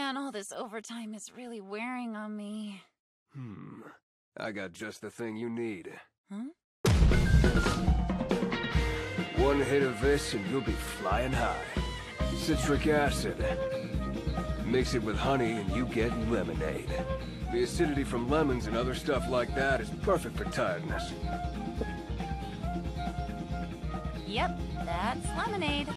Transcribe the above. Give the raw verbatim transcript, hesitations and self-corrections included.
man, all this overtime is really wearing on me. Hmm. I got just the thing you need. Huh? One hit of this and you'll be flying high. Citric acid. Mix it with honey and you get lemonade. The acidity from lemons and other stuff like that is perfect for tiredness. Yep, that's lemonade.